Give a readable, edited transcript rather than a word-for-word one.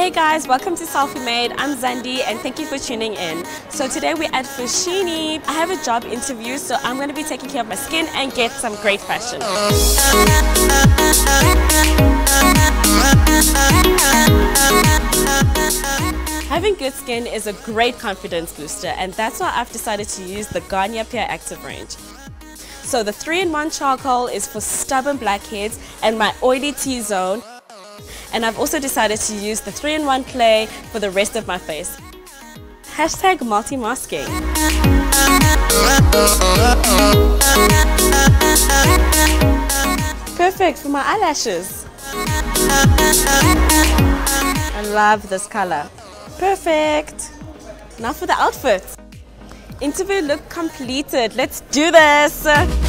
Hey guys, welcome to Selfie Made. I'm Zandi and thank you for tuning in. So today we're at Fushini. I have a job interview, so I'm going to be taking care of my skin and get some great fashion. Having good skin is a great confidence booster, and that's why I've decided to use the Garnier Pure Active range. So the 3-in-1 charcoal is for stubborn blackheads and my oily T-zone. And I've also decided to use the 3-in-1 clay for the rest of my face. Hashtag multi-masking. Perfect for my eyelashes. I love this color. Perfect. Now for the outfit. Interview look completed. Let's do this.